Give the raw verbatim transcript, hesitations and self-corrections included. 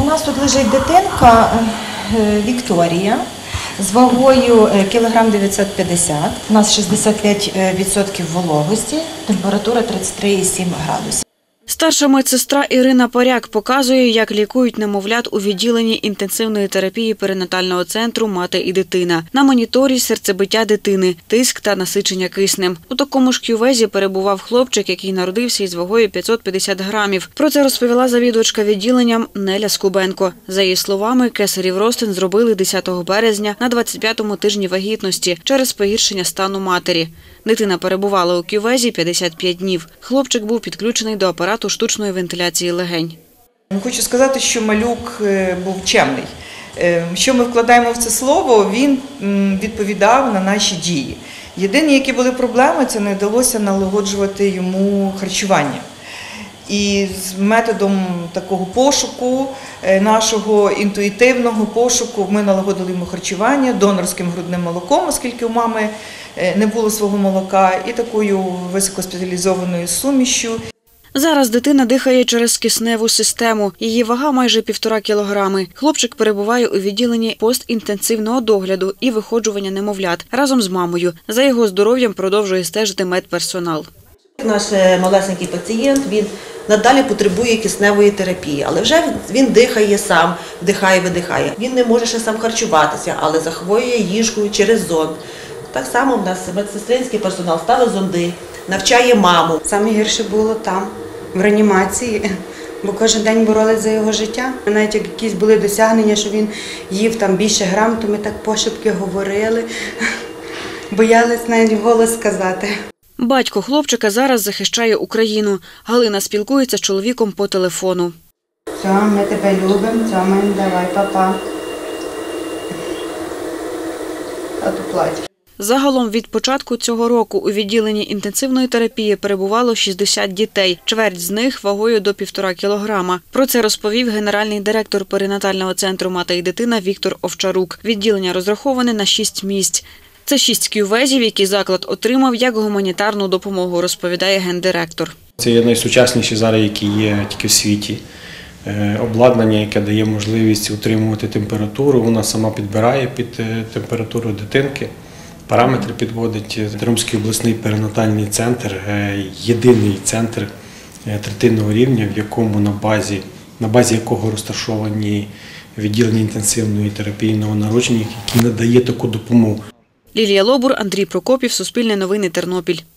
У нас тут лежить дитинка Вікторія з вагою кілограм дев'ятсот п'ятдесят. У нас шістдесят п'ять відсотків вологості, температура тридцять три цілих сім градусів. Старша медсестра Ірина Паряк показує, як лікують немовлят у відділенні інтенсивної терапії перинатального центру «Мати і дитина». На моніторі серцебиття дитини, тиск та насичення киснем. У такому ж кювезі перебував хлопчик, який народився із вагою п'ятсот п'ятдесят грамів. Про це розповіла завідувачка відділенням Неля Скубенко. За її словами, кесарів розтин зробили десятого березня на двадцять п'ятому тижні вагітності через погіршення стану матері. Дитина перебувала у кювезі п'ятдесят п'ять днів. Хлопчик був підключений до апарату штучної вентиляції легень. Хочу сказати, що малюк був чемний. Що ми вкладаємо в це слово, він відповідав на наші дії. Єдині, які були проблеми, це не вдалося налагоджувати йому харчування. І з методом такого пошуку, нашого інтуїтивного пошуку, ми налагодили йому харчування донорським грудним молоком, оскільки у мами не було свого молока, і такою високоспеціалізованою сумішю. Зараз дитина дихає через кисневу систему. Її вага майже півтора кілограми. Хлопчик перебуває у відділенні постінтенсивного догляду і виходжування немовлят разом з мамою. За його здоров'ям продовжує стежити медперсонал. Наш малесенький пацієнт, він надалі потребує кисневої терапії, але вже він дихає сам, вдихає, видихає. Він не може ще сам харчуватися, але захворює їжкою через зонд. Так само в нас медсестринський персонал ставить зонди, навчає маму. Саме гірше було там, в реанімації, бо кожен день боролись за його життя. Навіть як якісь були досягнення, що він їв там більше грам, то ми так пошепки говорили, боялись навіть вголос сказати. Батько хлопчика зараз захищає Україну. Галина спілкується з чоловіком по телефону. Все, ми тебе любимо, цьомаємо, давай, папа. А то плач. Загалом від початку цього року у відділенні інтенсивної терапії перебувало шістдесят дітей, чверть з них вагою до півтора кілограма. Про це розповів генеральний директор перинатального центру «Мати і дитина» Віктор Овчарук. Відділення розраховане на шість місць. Це шість кювезів, які заклад отримав як гуманітарну допомогу, розповідає гендиректор. Це є найсучасніші зараз, які є тільки в світі. Обладнання, яке дає можливість утримувати температуру, вона сама підбирає під температуру дитинки. Параметри підводить. Ромський обласний перинатальний центр – єдиний центр третинного рівня, в якому на базі, на базі якого розташовані відділення інтенсивної терапії новонароджених, які надає таку допомогу. Лілія Лобур, Андрій Прокопів, Суспільне новини, Тернопіль.